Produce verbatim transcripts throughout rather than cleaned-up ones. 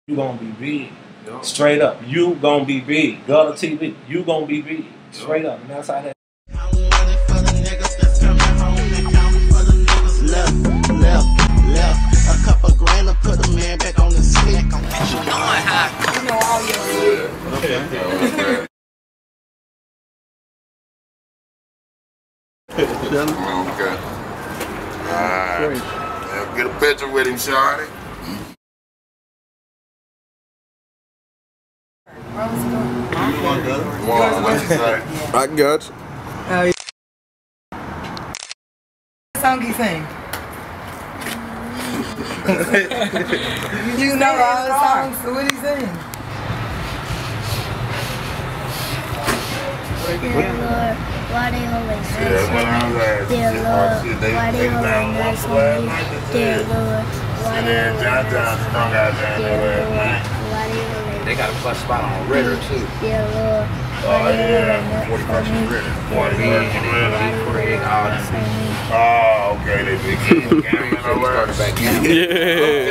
You gonna be big. Yep. Straight up. You gonna be big. Gutter T V. You gonna be big. Straight yep. up. And that's how that. Left, left, left. A couple grand to put a man back on his feet. You know how. You know all your shit. Okay. Okay. Alright. Get a picture with him, Shawty. What you say? I got you. Oh, yeah. What song he sing? You know all the songs, so what he sing? Dear Lord, why they always Yeah, that's what I was asking. Dear Lord, They, why they they was down always once on last me? night. Dear Lord, why And they then John always John strung out down there last night. Why they always They got a plus spot on Ritter too. Dear Lord, Oh why they yeah, always forty-first and Ritter. forty-first and Ritter. Craig, all them. Oh, okay, they big game gaming over. Started back down. Yeah.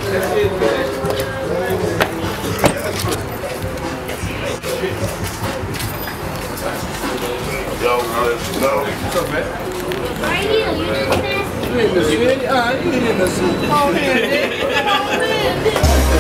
Yo, let's go. What's up, man? Right here, you just nasty. You in the suit? Uh, you in the suit. Come on in, Nick. Come on in, Nick.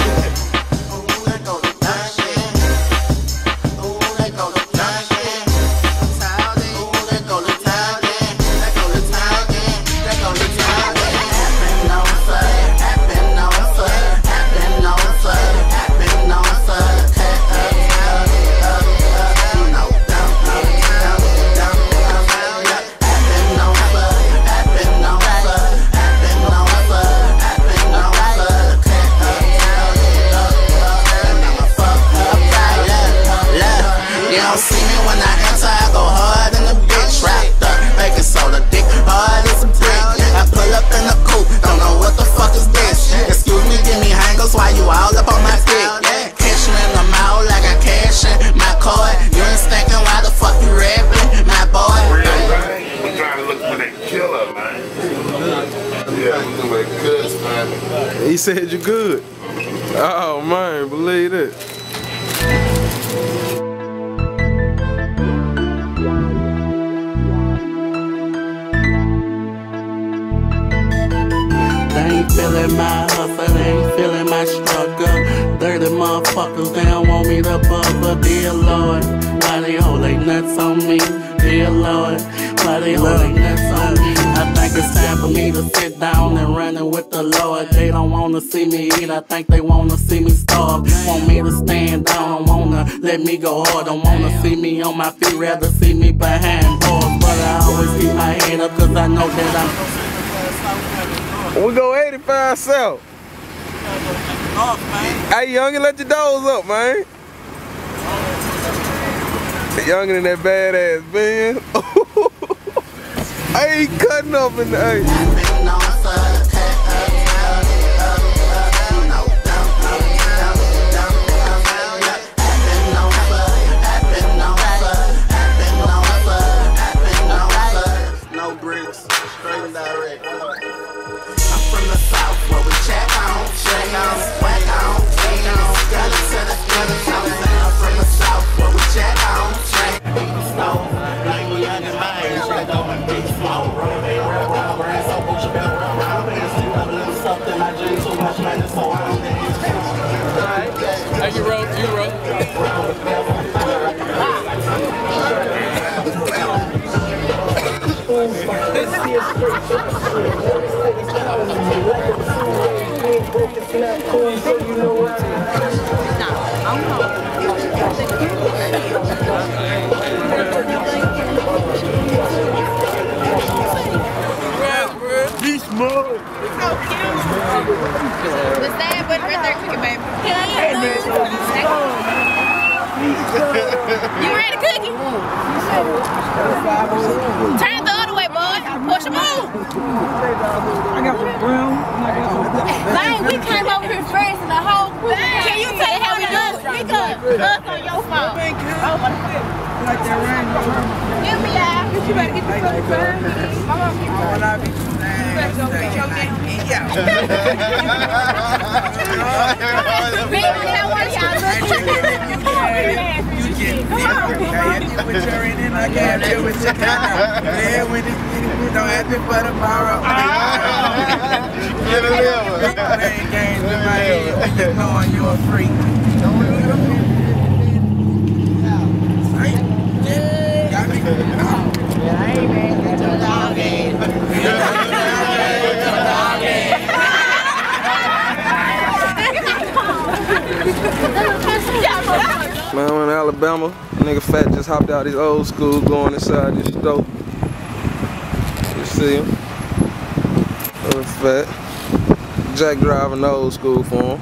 He said you good. Oh man, believe it. They ain't feeling my hustle, they ain't feeling my struggle. Dirty motherfuckers, they don't want me to bug, but dear Lord, why they hold they nuts on me? Dear Lord, why they hold they nuts on me? I think it's time for me to sit down and run it with the Lord. They don't wanna see me eat, I think they wanna see me starve. Want me to stand down, don't wanna let me go hard. Don't wanna see me on my feet, rather see me behind bars. But I always keep my head up, cause I know that I'm... We go eighty-five south. Hey, youngin', let your doors up, man. Youngin' in that badass van. I ain't cutting up in the hey. No bricks, straight and direct. I'm from the south where we check on, check on, whack on, check on, got it to the got it to the. I'm from the south where we check on, check on, stone, like we young and mine, straight on my big flow, roll me around, round, round, so much about round, round, and see a little something I drink too much money, so I don't think it's true. Alright, hey, you wrote, you wrote. Be smart. The sad but right there cooking, baby. You ready to cook it? Turn the other way, boy. Push them on. I got some brown. Lane, we came over here first and the whole crew. Can you tell how we do it? Because us on your phone. Like that rain. Give me out. You better get the fuck behind me. Mama, you better go get your neck. Yeah. deal with your in and I can't deal with your kind. Yeah, when it's getting don't happen for tomorrow. Get a little. Playing games in my head when you knowing you're a freak. Got me? Yeah, I ain't mad. Got your dog ass. Man, I'm in Alabama. Nigga Fat just hopped out his old school going inside this store. You see him? Little Fat. Jack driving the old school for him.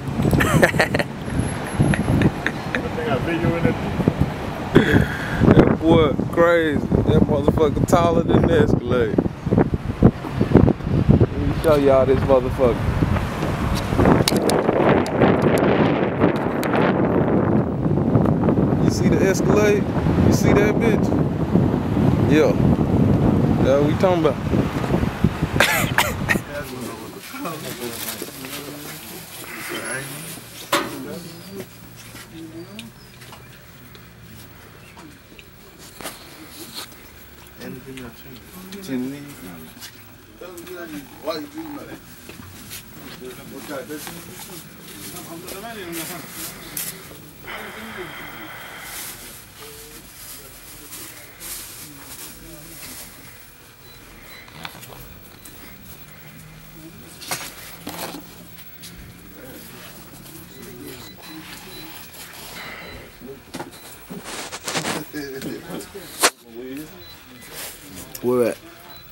That boy crazy. That motherfucker taller than the Escalade. Let me show y'all this motherfucker. You see the Escalade? You see that bitch? Yeah. That's what we talking about. Where at?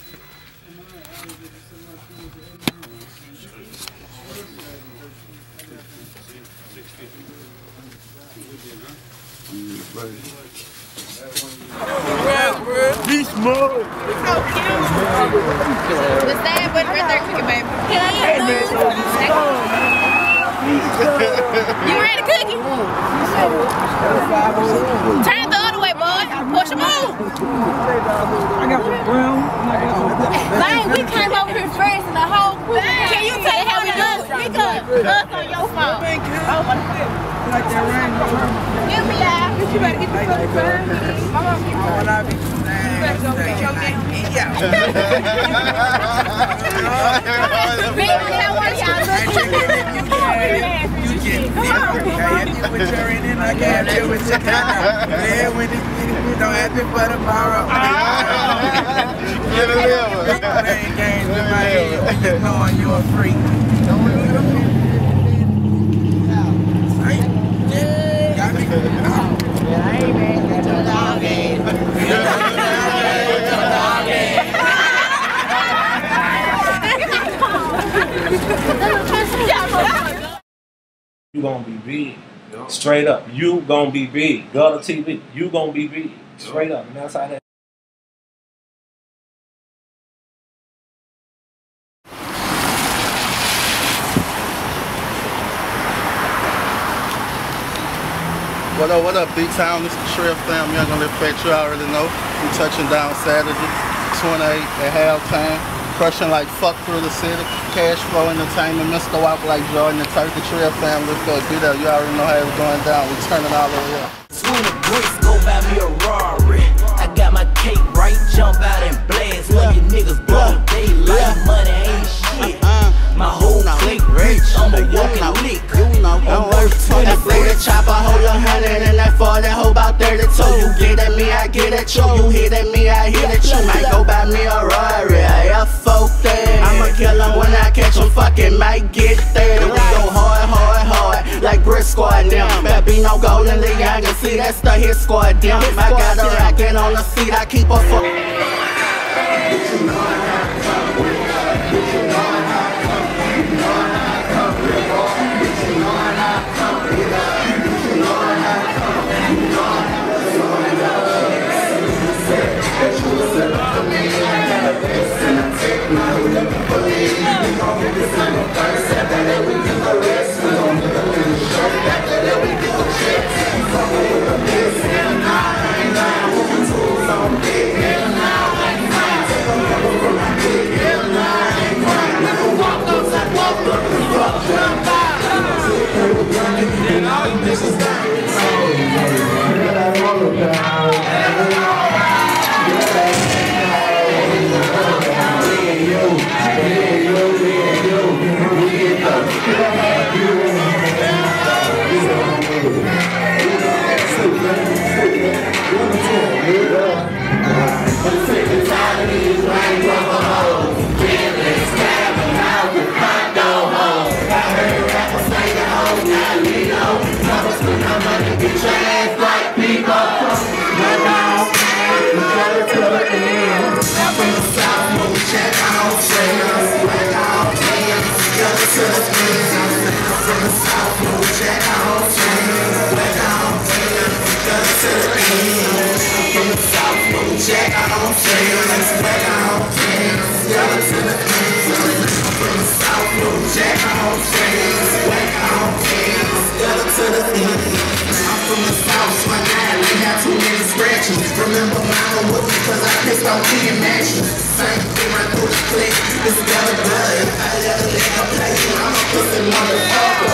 Be smart. So cute. The sad buddy right there cooking, baby. You ready to cook it? Turn the other way, boy. Push them on. I got some brown. Dang, we came over here first and the whole crew. Can you tell how we look? We good. Us on your phone. Like that rain. Give me out. You better get the fuck behind me. My mom keep When I be better go get your yeah. Baby, how are y'all You get me. I deal with your in and I can't deal with your kind. Yeah, when it's getting don't happen for tomorrow. Get a little. Playing games in my head when you knowing you're a freak. Got me? Yeah, I ain't mad. Got your dog ass. You gonna be big. Straight up. You gonna be big. Gutter T V. You gonna be big. Straight up. And that's how that. What up, what up, B-Town? This is the Shrill Family. Y'all gonna live fat, you already know. We touching down Saturday, twenty-eight at halftime. Crushing like fuck through the city. Cash flow entertainment. Mister Walk like Jordan. The Turkey Shrill Family. Let's go do that. You already know how it's going down. We turning all the way up. Swing the bricks, go buy me a Rari. I got my cake right, jump out and blast. When you niggas blow, they like money ain't shit. My whole clique rich, I'm a walking lick. I'm worth twenty. I blow the chopper, hold a hundred, and that for that hoe about thirty-two. You get at me, I get at you. You hit at me, I hit at you. Might go buy me a Rari, a F forty. I'ma kill him when I catch him, fucking might get thirty. We go hard, hard, hard, like brick squad them. Better be no golden league, I can see that's the hit squad them. I got a racket on the seat, I keep a fuck. Yeah. Dirty rappers say the whole time, you know. Never spend no money, get your ass like people. Go down, we got it to the end. I'm from the south, move, check out, trails. Way down, got it to the end. I'm from the south, move, check out, trails. Way down, got it to the end. I'm from the south, move, check out, trails. Way down, got it to the end. I'm from the south, move, check out, trails. Way down, got it to the end. I'm from the south, so I ain't got too many scratches. Remember mama was because I pissed on me and matches. Same thing right through the click, this got a blood. I let a nigga play, I'm a pussy motherfucker.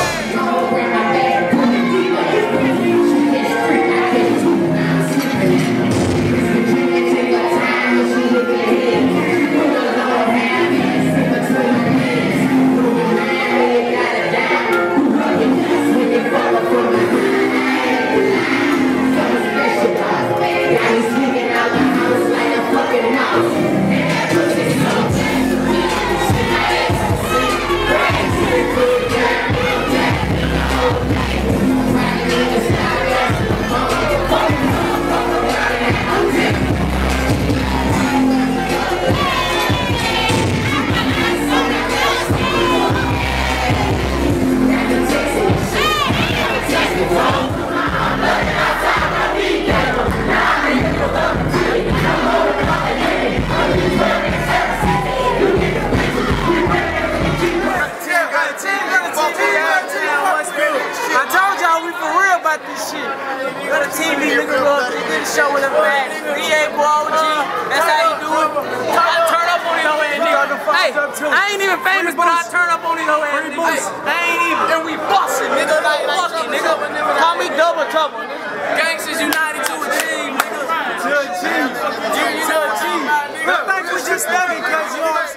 I ain't even famous, but I turn up on these whole ass niggas. I ain't even. And we bustin', nigga. Like, fucking, nigga. Call me double trouble, nigga. Gangsters United to achieve, nigga. To achieve. You to achieve. Look like we just studying, cuz you know what I'm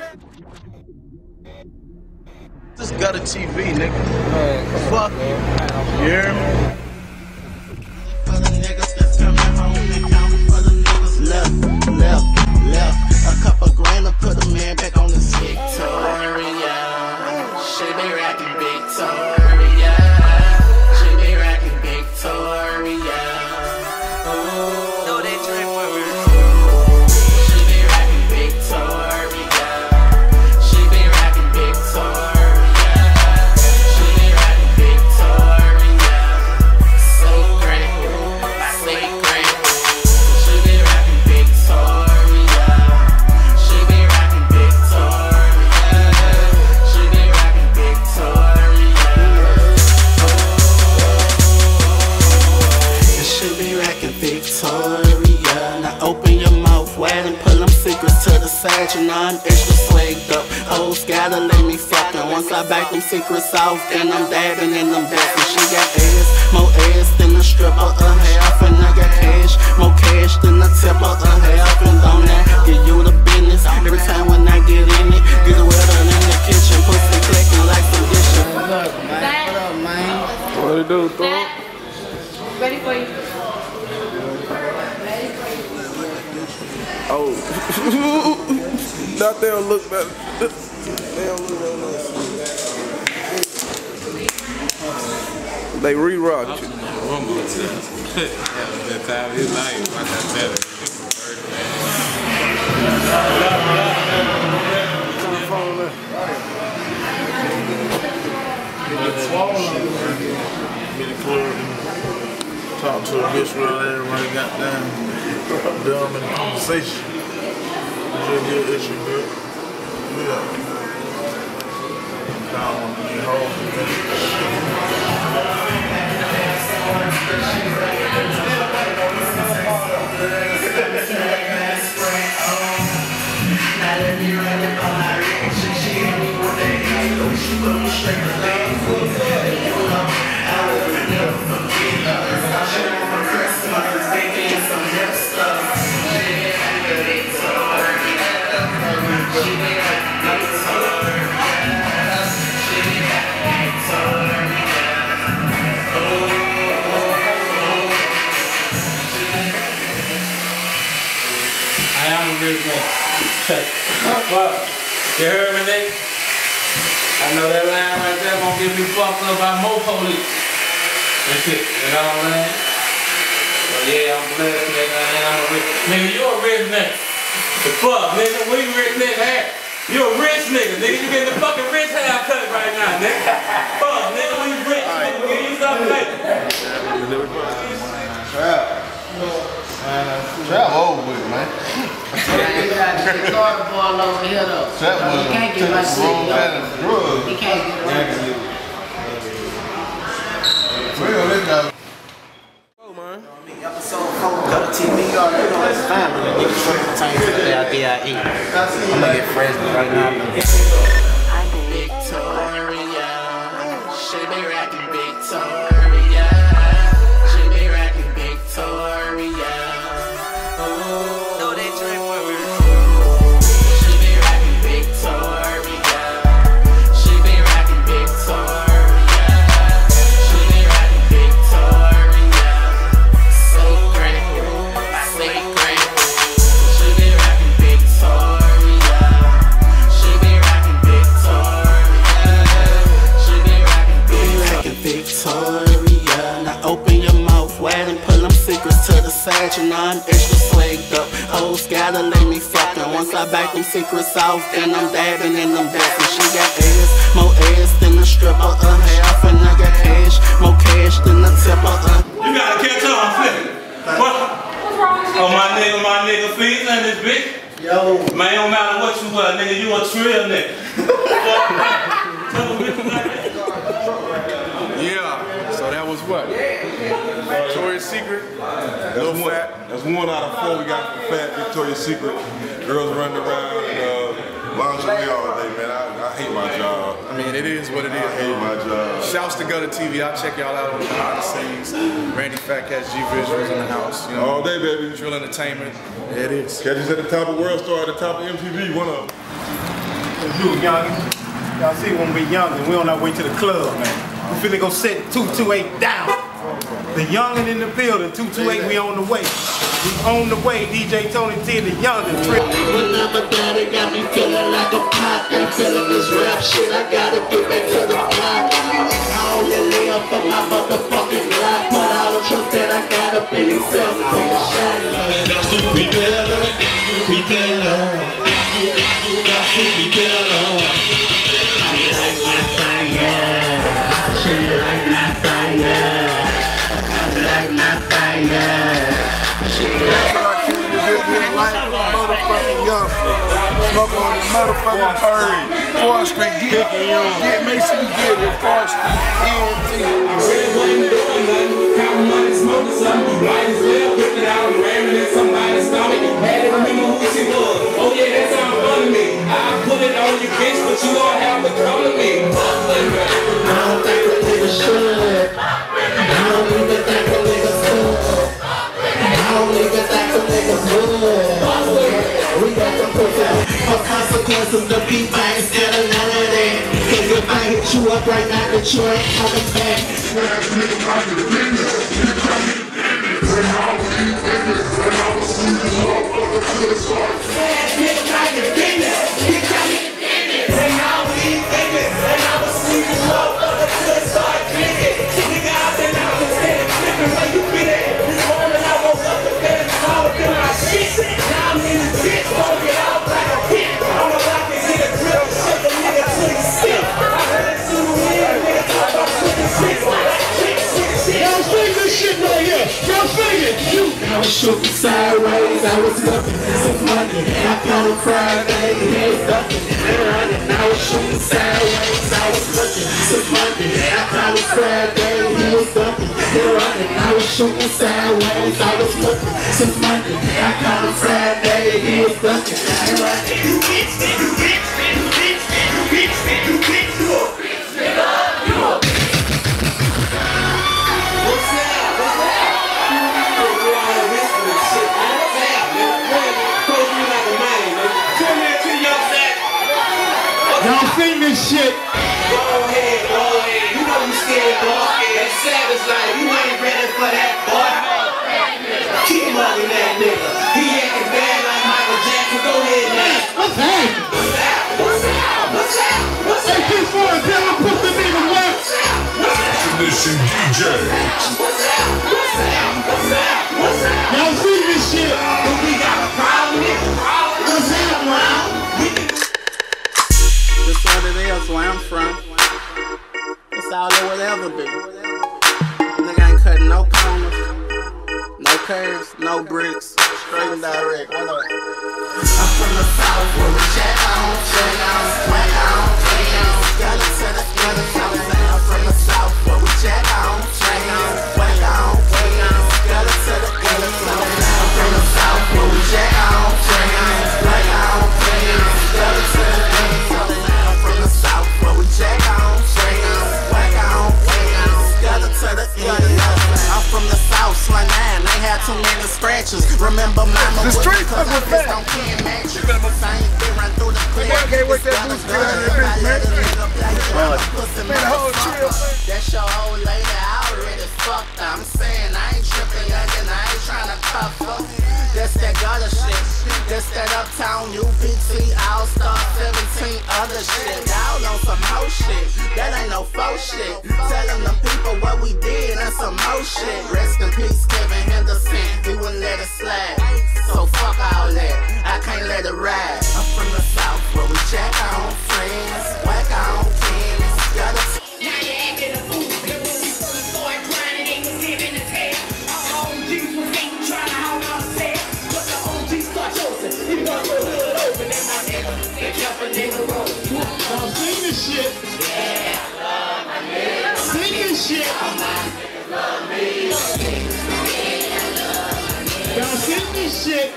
saying? Just got a T V, nigga. Fuck you. You hear me? For the niggas that's coming home and counting for the niggas left, left, left. A couple grand to put a man back on the stick. Victoria, she be racking Victoria. She be racking Victoria. Oh, no, they drink for she be racking Victoria. She be racking Victoria. She be racking Victoria. So great, so great. She be racking Victoria. She be racking Victoria. She be racking Victoria. She be racking Victoria. Now open your mouth wide and pull them secrets to the side. You know I'm extra swagged up. Hoes gotta let me fuckin'. Once I back them secrets off, then I'm dabbing in them back. And she got ass, more ass than a stripper a half. And I got cash, more cash than a tipper a half. And don't I give you the business every time when I get in it. Get a well done in the kitchen, pussy clicking like some dishes. What up, man? What up, man? What it do, Thor? Ready for you. Oh. Not they don't look better. They don't look better. They re-rocked you. Have a good time of his life. Like I said, talk to a bitch while everybody got down, dumb in the conversation. It's a good issue, good. Yeah. Call one of these hoes. Check. What? You heard me, Nick? I know that line right there gonna get me fucked up by more police. And shit, you know what I'm saying? But yeah, I'm blessed, nigga, and I'm a rich nigga. You a rich nigga. The fuck, nigga, we rich nigga hair. You a rich nigga, nigga. You getting the fucking rich haircut right now, nigga. Fuck, nigga, we rich, nigga. Give you something later. Trap. Trap over with, man. You got the water boil over here, though. Trap was you can't get my shit, drugs. You can't get it. Real, this guy. Episode four, Gutter T V, you already know it's family. Nigga, straight from Tank to the D I E. I'm gonna get fresh right now. Victoria, she be rockin' Victoria, she be rockin' Victoria. Oh, know that drink word. She be rockin' Victoria, she be rockin' Victoria, she be rockin' Victoria. So great, so great. She be rockin' Victoria, she be rockin' Victoria, she be rockin' Victoria. Now open your mouth wide and pull them secrets to the side. You know I'm extra swagged up. Hoes gotta let me fuck her. Once I back them secrets off, then I'm dabbing in them dapping. She got ass, more ass than a stripper, a half, and I got cash, more cash than a tipper. Uh. You gotta catch on, flip. What? Oh, my nigga, my nigga, feet in this bitch. Yo. Man, don't matter what you are, nigga, you a trill nigga. Yeah, so that was what? Victoria's Secret. Little Fat. That's one out of four we got from Fat Victoria's Secret. Girls running around and uh, lingerie all day, man. I, I hate my job. I mean, it is what it is. I hate my job. Shouts to Gutter T V. I'll check y'all out on the behind the scenes. Randy Fat Cats G Visuals in the house. You know, all day, baby. Trill Entertainment. There it is. Catch us at the top of World Star, at the top of M T V. One of them. You youngin'. Y'all see when we youngin', we on our way to the club, man. We finna go sit two two eight down. The youngin' in the building, two two eight, we on the way. We on the way, D J Tony T, the youngin' trip. Remember that it got me feeling like a pop. And feeling this rap shit, I gotta get back to the block. I only lay up for my motherfucking block, but all the trust that I got up in itself, take a shot. Got to be better, be better. Got to be better. She like my fire. She like my fire. I like my fire. She like my motherfucking young. Smoke on the motherfucking purge. Fourth Street, get get make sure you get it. Fourth Street, Count money, smoking something. Might as well whip it out and ramming in somebody's stomach. Had to remember who she was. Oh yeah, that sound fun to me. I put it on your bitch, but you don't have to come to me. I don't think a nigga should. I don't even think a nigga should. I don't even think a nigga would. We got the pussy. For consequences, the beat back instead of none of that. Cause if I hit you up right now, that you ain't coming back. Nigga, I'm the business. You come to the business. And I was in business. And I was sweeping up for the good start. Nigga, I'm the business. You come to the business. And I was in business. And I was sweeping up for the good start. Nigga, I've been out and standing, flipping where you been at. This morning I woke up and fed it all up in my shit. Now I'm in the bitch, won't get out like a hit. I'm about to hit a grip and shake a nigga to his sick. I heard it to the wind, nigga, talk about shit, shit, shit. Y'all sing this shit right here. Y'all sing it. You. I was shooting sideways, I was looking for some money. I found a Friday, head ducking and running. I was shooting sideways, I was looking for some money. I found a Friday, head ducking and running. I was shooting sideways, I was looking for some money. I found a Friday, head ducking and running. You bitch, you bitch, you bitch, you bitch, you bitch, you a bitch, nigga, you a bitch. What's that? What's that? Y'all sing this shit. Go ahead, go ahead. You know you scared, boy. That savage life, you ain't ready for that, boy. Keep mugging that nigga. He acting bad like Michael Jackson. Go ahead now. What's that? What's that? What's that? What's that? What's that? Ignition D J. Y'all see this shit? We got a problem here. What's up, man? This what it is, where I'm from. It's all it will ever be. Nigga ain't cutting no corners, no curves, no bricks, straight and direct. What up? I'm from the south where we check on, check on, swing on, swing on. Gotta set us, gotta tell us. I'm from the south where we check on, check on, swing on, swing on. Gotta set us, gotta tell us. I'm from the south where we check on, check on, swing on, swing on. Gotta set us, gotta tell us. I'm from the south where we check on, swing on, swing on, swing on. Gotta set us, gotta tell us. I'm from the south, slang nine, ain't had too many scratches. Remember mama The street fuck with fat. Can't wait that boost to get out of your bitch, man. Man, the whole trip. That's your old lady, I already fucked her. I'm saying I ain't tripping, youngin', I ain't tryna cuff her. That's that gutter shit. That's that uptown U P T All-Star seventeen other shit. Y'all on some hoe shit. That ain't no faux shit. Telling them people what we did and some hoe shit. Rest in peace, Kevin Henderson. We wouldn't let it slide. So fuck all that. I can't let it ride. I'm from the south where we check on friends, whack on friends. Gotta now you acting a fool. Boy crying and they was giving his head. Our O Gs was ain't trying to hold on set. But the O Gs start chosen. He got the hood open and my nigga, they kept a nigga roll. Y'all sing this shit. Yeah, love my nigga. Sing this shit. All my niggas love me. Y'all sing this shit.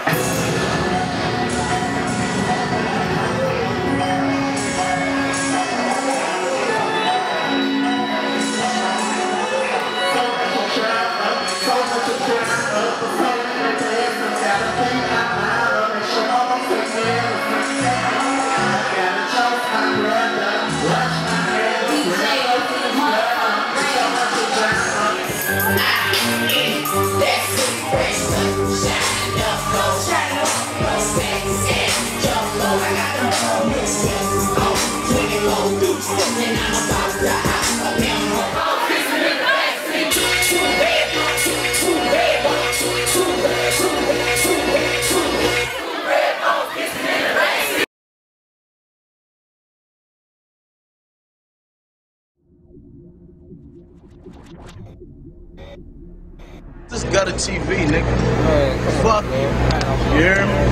This gutter T V, nigga. Fuck you. You hear me?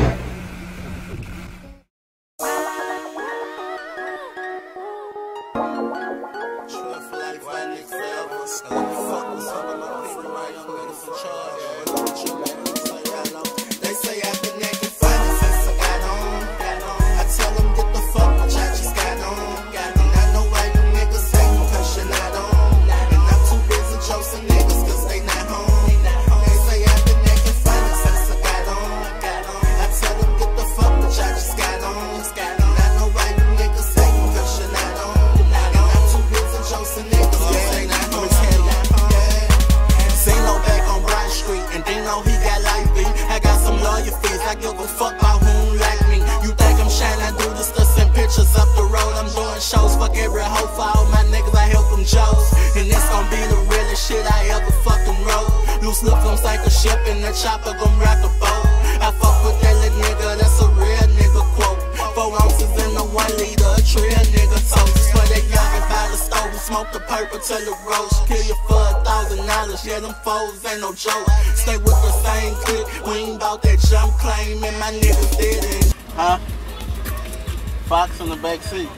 Chopper gon' rock a boat. I fuck with that little nigga, that's a real nigga quote. Four ounces in a one liter, a trail nigga toast. For that youngin' by the stove, smoke the purple till it roast. Kill you for a thousand dollars, yeah, them foes ain't no joke. Stay with the same clique, we ain't bout that jump claim, and my niggas did it. Huh? Fox in the back seat.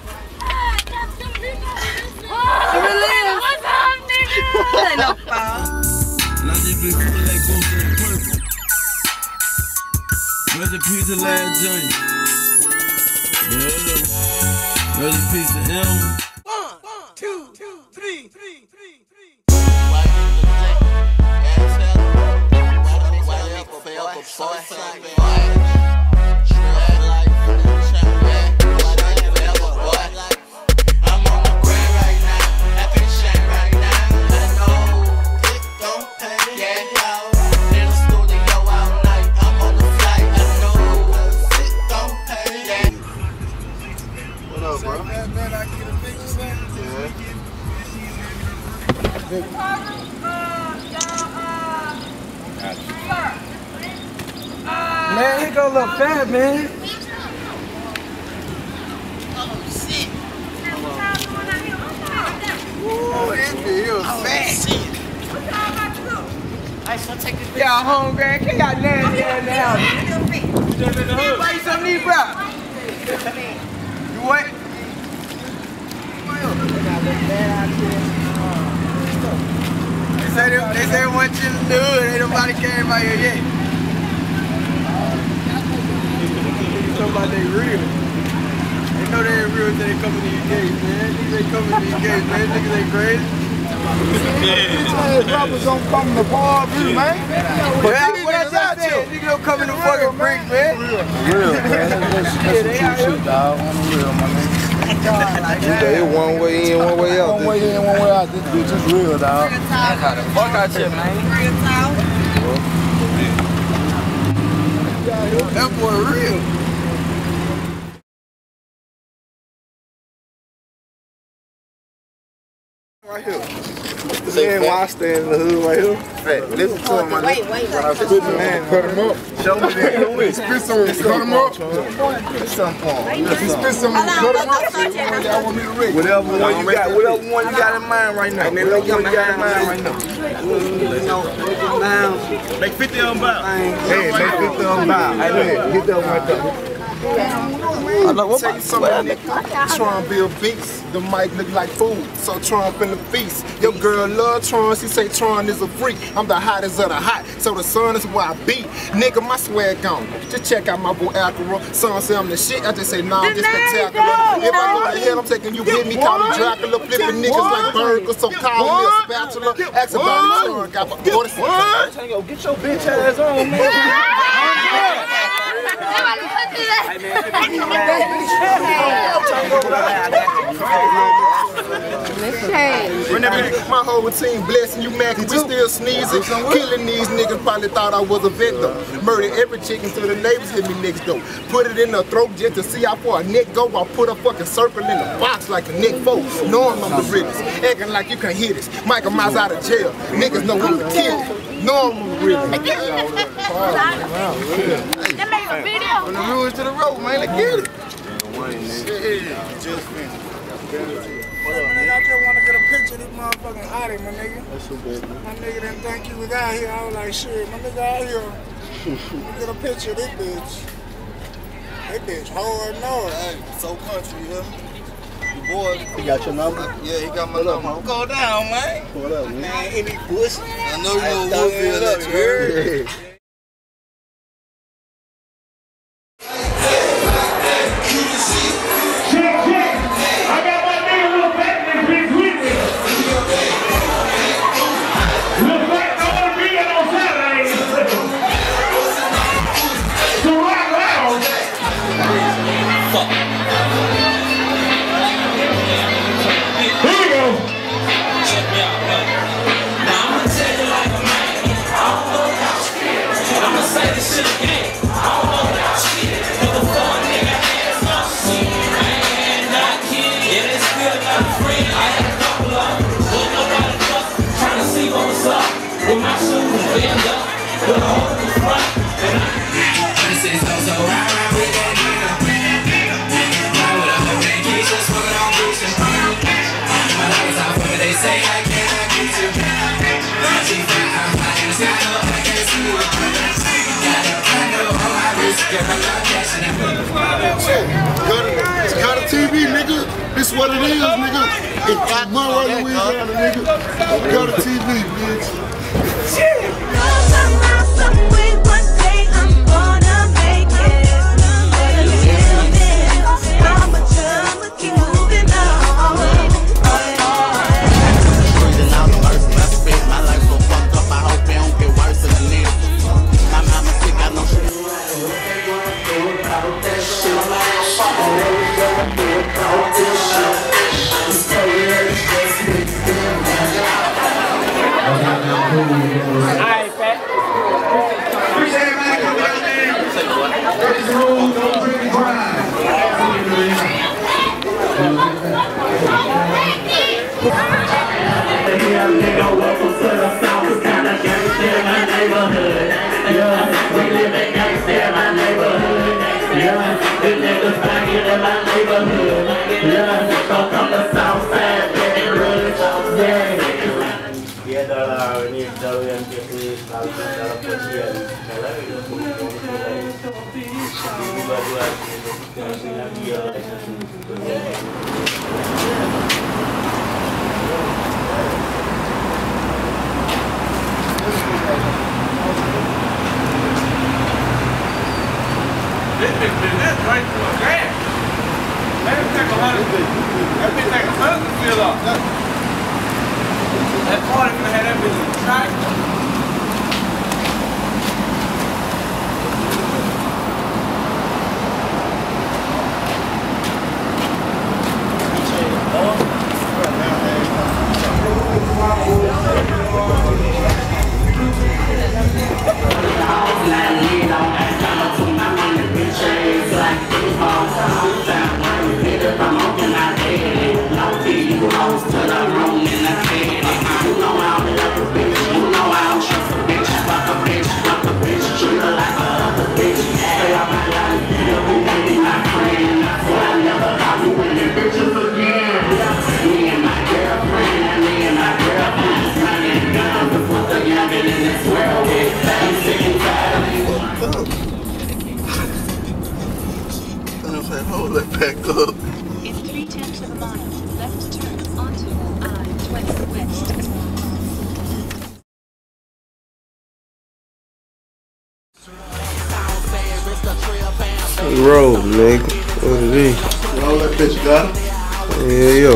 What's up, nigga? Ain't no foul. Now this been cool like both of the purple. Rest in peace to Last Journey. Yeah. Rest in peace to him. One, two, two, three, three, three, three. Man, he go look fat, man. Oh, shit. Ooh, this bitch fat. Hey, so take this. Y'all hungry? Can y'all nasty ass now? Just in the hood. Buy you some knee wrap. You what? They say they, they say they want you to do it. Ain't nobody came by here yet. You talking about they real. They know they ain't real until they come to your gate, man. Niggas ain't coming to your gate, man. Niggas ain't crazy. Hey, brothers don't come to bar view, man. But yeah, what I just said, niggas don't come in the fucking bricks, man. Real, man. That's some true shit, dog. On the real, my man. It's one way in, one way out. One way in, one way out. This bitch is real, dog. Fuck out here, man. That boy real. Right here. This man why I stand in the hood right here. Hey, listen to him, my Wait, wait, When I spit some, man, cut him up. Show me that. Spit some, cut him up. Spit some for him. If you spit some, cut him up. Y'all want me to read? Whatever one you got, whatever one you got in mind right now. Whatever one you got in mind right now. Make fifty on bow. Hey, make fifty on bow. Hey, hit that one right there. I know what tell you something, nigga. Tron build beats. The mic look like food, so Tron finna feast. Your girl love Tron, she say Tron is a freak. I'm the hottest of the hot, so the sun is where I be. Nigga, my swag gone. Just check out my boy Acura. Son say I'm the shit, I just say nah, I'm just spectacular. If I go to hell, I'm taking you with me. Call me Dracula, flipping niggas like burgers, so call me a spatula. Ask about me, Tron got my forty. Yo, get your bitch ass on, man. My whole team blessing you, man, cause we still sneezing. Killing these niggas probably thought I was a victim. Murder every chicken till the neighbors hit me next door. Put it in the throat just to see how far a neck go. I put a fucking circle in the box like a Nick Folk. Knowing I'm the realest. Acting like you can hit us. Michael Myers out of jail. Niggas know who to kill. No, I'm the realest. That make a video. From the rules to the road, man. Let's get it. Just finished. I just want to get a picture of this motherfucking hottie, my nigga. That's so bad, man. My nigga didn't think you was out here. I was like, shit, my nigga out here. Let me get a picture of this bitch. This bitch hard north. Hey, so country, you hear me? You boy. He got your number? Yeah, he got my number. Go down, man. What up, man? Man, any pussy. I know you know Woodfield that you heard. It's Carter T V, nigga. This what it is, nigga. It's Monroe, Louisiana, nigga. Carter T V, bitch. Yeah, Dia adalah ini jalur yang dia tulis dalam dalam pujian. Kalau itu pun dua-dua dengan dia This bitch did this right to a gas. Let him take a hundred. That bitch take a hundred to fill up. That party gonna have that bitch in the track. Hold that back up. In three tenths of a mile, left turn onto I twenty west. Roll, nigga. What it is? Roll that bitch, got it? Yeah, yo.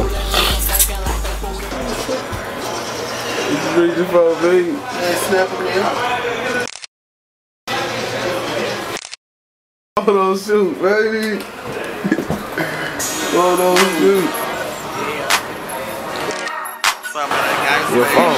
What you reaching for, baby? Man, snapping me up. Hold on, shoot, baby. Hold on, shoot. Your phone.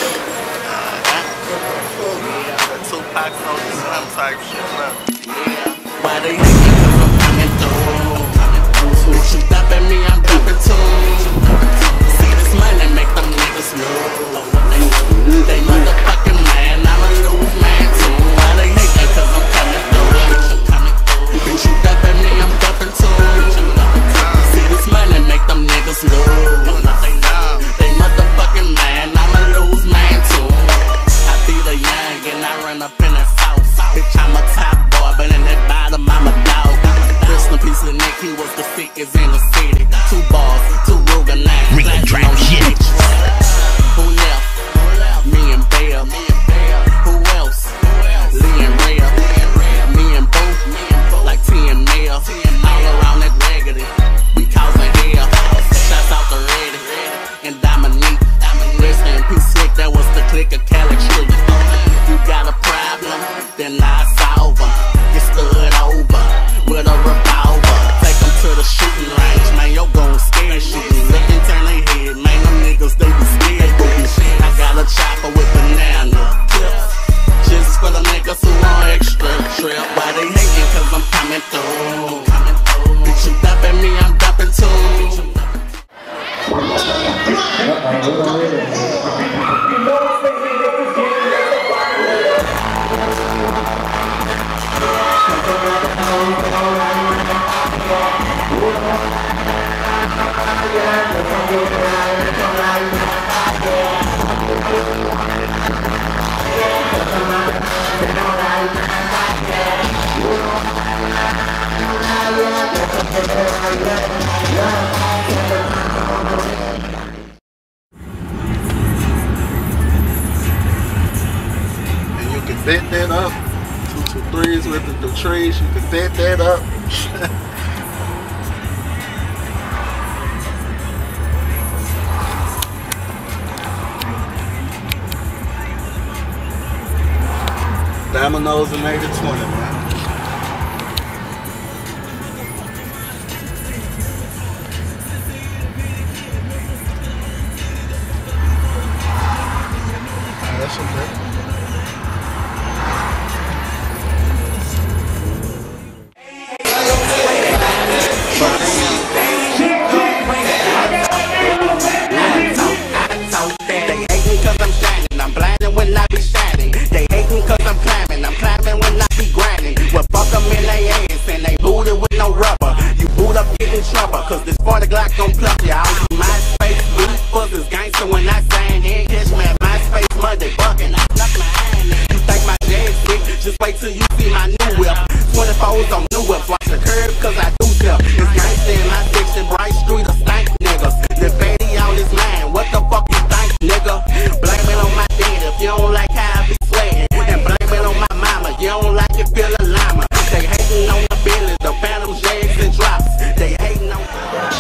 Tupac soldier, some type shit. Why they hate me cause I'm coming through. Bitch, you dumping me, I'm dumping too. See this money make them niggas move. They motherfucking mad, I'm a lose man too. Why they hate me cause I'm coming through. Bitch, you dumping me, I'm dumping too. See this money make them niggas lose. They motherfucking mad, I'm a lose man too. I be the young and I run up in that south. Bitch, I'm a top boy, but in that bottom I'm a dog. Rest in peace of Nick, he was the sickest in the city. Two balls, two Ruger nines, flashing on the bitches. Who left? Me and Bell. Who else? Lee and Rhea. Me and Boo, like T and Mel. All around that raggedy, we causing hell. Shots out the Ready and Dominique. Rest in peace, Slick, that was the click of Cali Street. You got a problem, then I solve them. Get stood over with a revolver. Take them to the shooting range, man, yo gon' scare shooting. Look and turn they head, man, them niggas, they be scared. I got a chopper with banana tips, just for the niggas who want extra trip. Why they hating? Cause I'm coming through. Bitch, you dumping me, I'm dumping too. And you can bet that up. Two two threes with the, the trees, you can bet that up. Dominoes and made it twenty, man. That's okay. They hate me cause I'm shining, I'm blinding when I be shining. They hate me cause I'm climbing, I'm climbing when I be grinding. saying they ain't catch me at my space Monday bucking. I snuck my eye in there. You think my dad's sick? Just wait till you see my new whip. twenty-fours on new whips. Watch the curb cause I do tell. It's nice in my section, Bright Street of stank niggas. The fatty on his mind. What the fuck you think, nigga? Blame it on my dad if you don't like how I be sweating. And blame it on my mama. You don't like it, feel a llama. They hating on the Billy, the Phantom Jags and drops. They hating on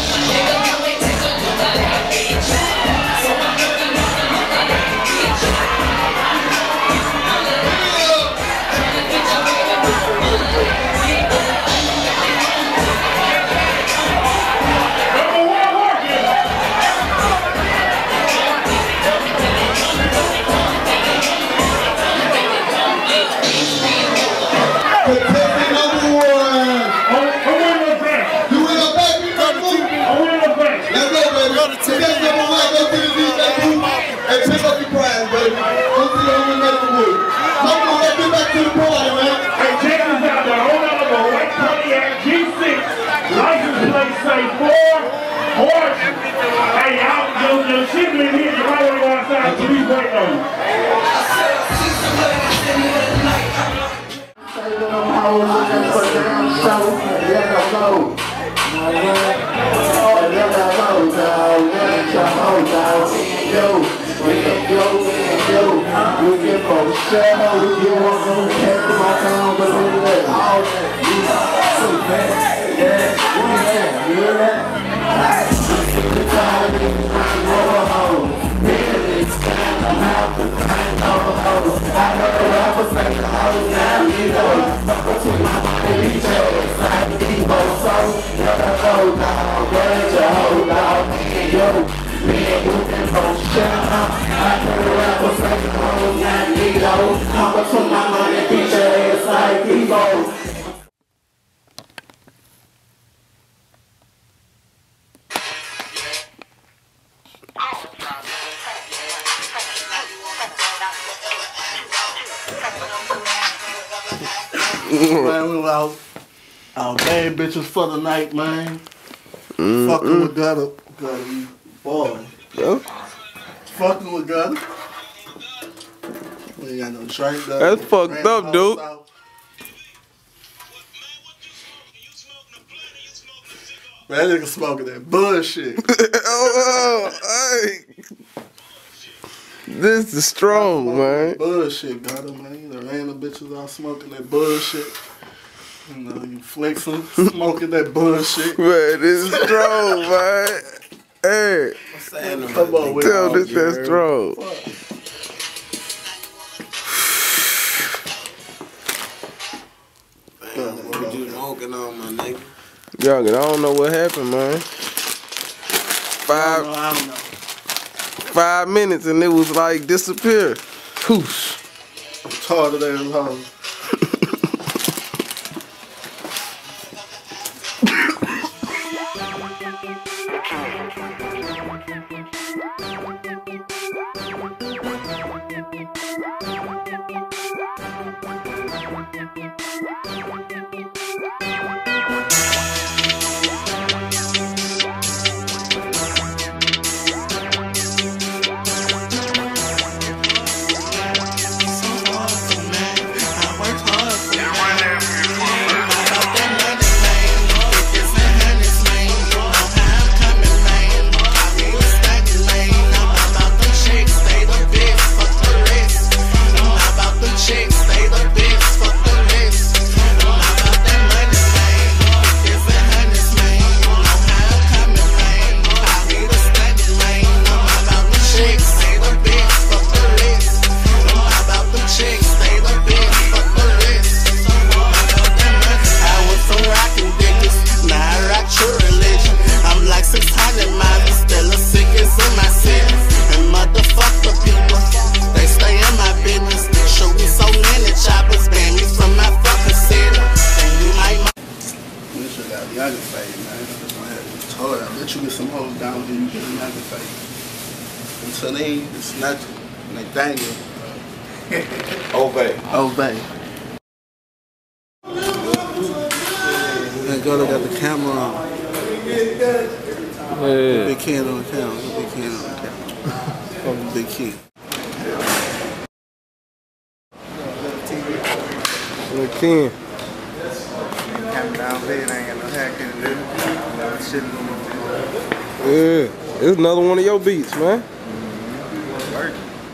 Man, we out our bad bitches for the night, man. Mm-hmm. Fucking with Gutter. Gutter, you boy. Yeah. Fucking with Gutter. We ain't got no drink, though. That's fucked up, dude. Out. Man, that nigga smoking that bullshit. oh, oh, hey. This is strong, man. Bullshit, Gutter, man. The random bitches out smoking that bullshit. You know, you flexing, smoking that bullshit. Man, this is strong, man. Hey. Come on with Tell this that's strong. What you smoking on, my nigga? Young, I don't know what happened, man. Five, I don't know, I don't know. five minutes and it was like disappear. Whoosh. Harder than home. Sunny, it's not Nathaniel. Obey. Obey. That girl got the camera on. Yeah. Big can on the camera. Big can on the camera. Fucking Big Key. Look, Ken. Coming down bed, I ain't got no hair, can't do it. Shit in the Yeah, it's another one of your beats, man. work.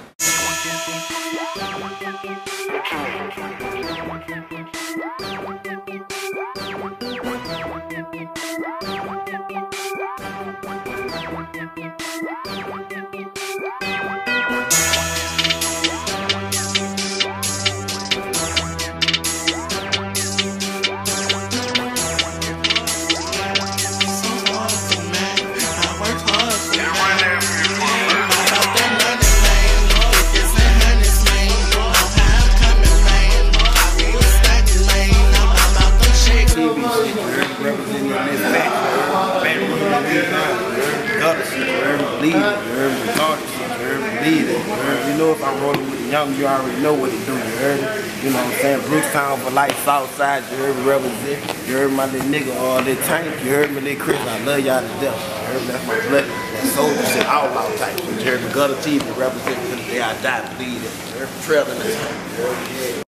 You know, if I'm rolling with the young, you already know what to do, you heard me? You know what I'm saying? Brookstown for life, Southside, you heard me represent. You heard my little nigga, all that tank. You heard me, little Chris, I love y'all to death. You heard me, that's my blood. That soldier shit, outlaw type. You heard me, Gutter T V represent to the day I die, bleed it. You heard me, trail in this time. You heard me, yeah.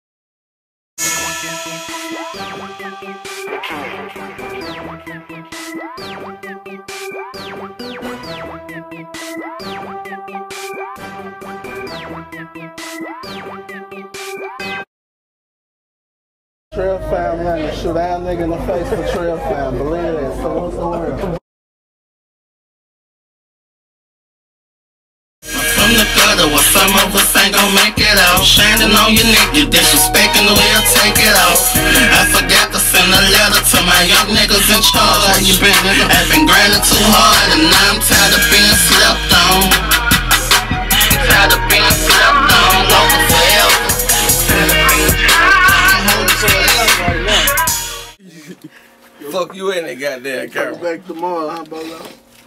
Trail fam running, shoot our nigga in the face for trail fam, believe that, so what's the word? From the gutter where some of us ain't gon' make it out. Shining on your neck, you disrespecting the way I take it off. I forgot to send a letter to my young niggas in charge. How you been, nigga? I've been grinding too hard and now I'm tired of being slept on. Tired of being slept on, over forever. Fuck you in that goddamn camera. Come back tomorrow, huh, Bolo?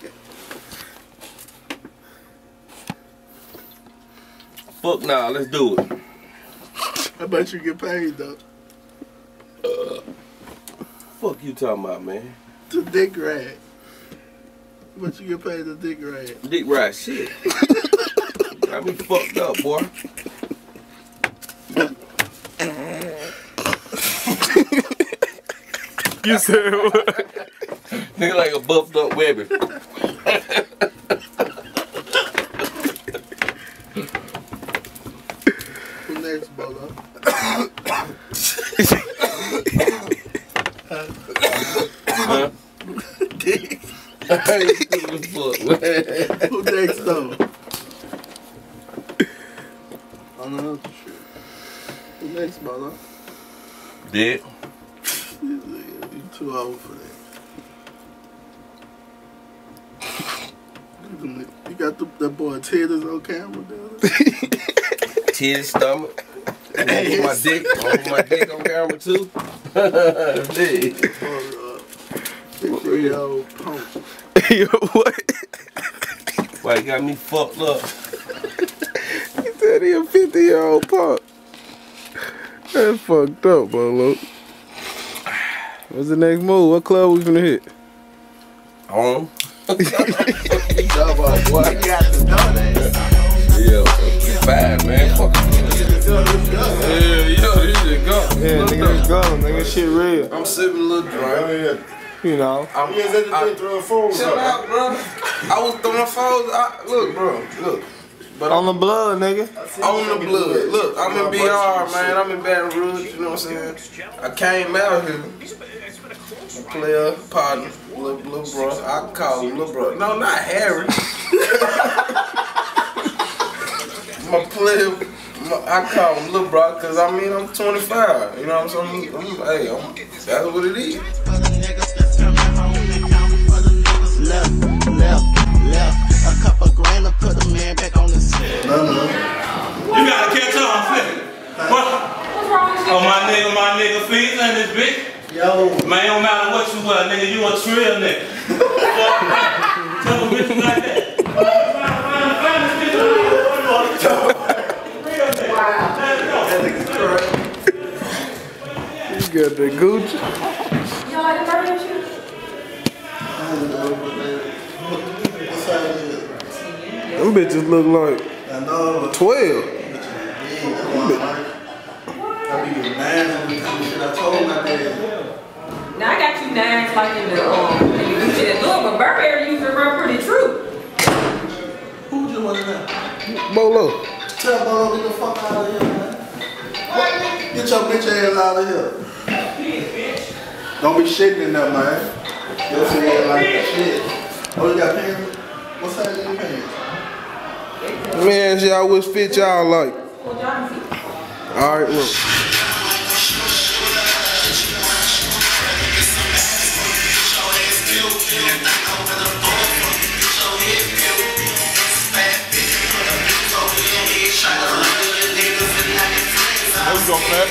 Fuck nah, let's do it. I bet you get paid though. Uh, fuck you talking about, man? The dick rag. But you get paid the dick rag. Dick rag shit. Got me fucked up, boy. You said what? Nigga like a buffed up Webby. Who next, Bolo? Huh? Dick. I ain't stupid as fuck, man. Who next, though? I don't know for sure. Who next, Bolo? Dick. You too old for that. You got the, that boy titties on camera, dude. Titty stomach. Over my dick. Over my dick on camera too. Dick. Three year old punk. Yo, what? Why you got me fucked up? He said he a fifty year old punk. That's fucked up, Bolo. What's the next move? What club we finna hit? Home. You got to know that. Yeah, bad man. Fuck yeah, yo, this shit go. Yeah, nigga, go, nigga, shit real. I'm sipping a little drink. You know. I'm Yeah, they I, throwing phones chill up. out, bro. I was throwing phones. I, look, bro, look. But on the blood, nigga. On the blood. Look, I'm in B R, man. I'm in Baton Rouge, you know what I'm saying? I came out here. Player, partner, little, little bro. I call him little bro. No, not Harry. My player, my, I call him little bro because I mean I'm twenty-five. You know what I'm saying? I'm, I'm, hey, I'm, that's what it is. Left, left, left. A couple grand to put a man back on the set. You gotta catch on, flip. What? Oh, my nigga, my nigga, feet and this bitch. Yo. Man, don't matter what you were, nigga, you a trill nigga. Tell them bitches like that. You got the Gucci. Y'all like the burger shoot? Them bitches look like twelve. Now I got you nines like in the um in the Gucci and Louis, but Burberry used to run pretty true. Who just wanted that? Bolo. Tell Bolo get the fuck out of here, man. Get your bitch ass out of here. Don't be shitting in there, man. Your shit ain't like shit. Oh, you got pants? What size is your pants? Let me ask y'all which fit y'all like. Alright, look. There we go, Fat.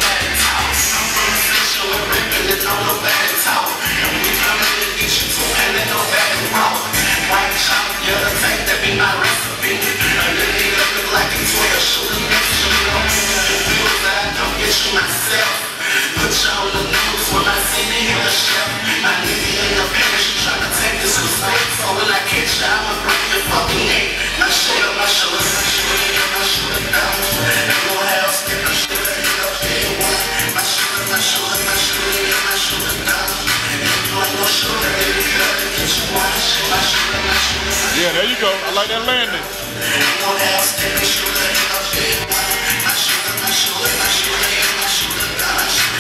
Put you on the news when I see me in the chef. My nigga in the pants, she tryna take this respect. So when I catch you, I'ma break your fucking neck. My shit on my shoulders, my shoulders, my shoulders down. Ain't no house, get my shoulders hit up day one. My shoulders, my shoulders, my shoulders, my shoulders down. Ain't no shoulder, baby, girl, get you one. My shoulders, my shoulders. Yeah, there you go. I like that landing. Ain't no house, get my shoulders hit up day one. My shoulders, my shoulders, my shoulders, my shoulders down.